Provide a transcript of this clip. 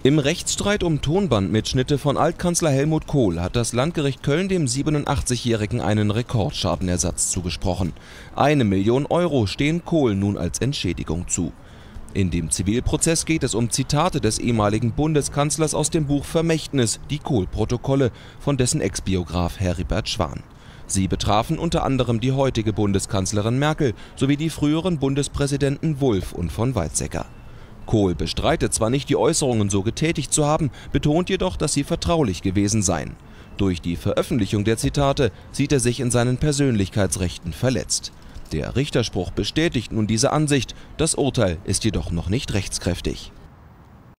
Im Rechtsstreit um Tonbandmitschnitte von Altkanzler Helmut Kohl hat das Landgericht Köln dem 87-Jährigen einen Rekordschadenersatz zugesprochen. 1 Million Euro stehen Kohl nun als Entschädigung zu. In dem Zivilprozess geht es um Zitate des ehemaligen Bundeskanzlers aus dem Buch Vermächtnis, die Kohl-Protokolle, von dessen Ex-Biograf Heribert Schwan. Sie betrafen unter anderem die heutige Bundeskanzlerin Merkel sowie die früheren Bundespräsidenten Wulff und von Weizsäcker. Kohl bestreitet zwar nicht, die Äußerungen so getätigt zu haben, betont jedoch, dass sie vertraulich gewesen seien. Durch die Veröffentlichung der Zitate sieht er sich in seinen Persönlichkeitsrechten verletzt. Der Richterspruch bestätigt nun diese Ansicht, das Urteil ist jedoch noch nicht rechtskräftig.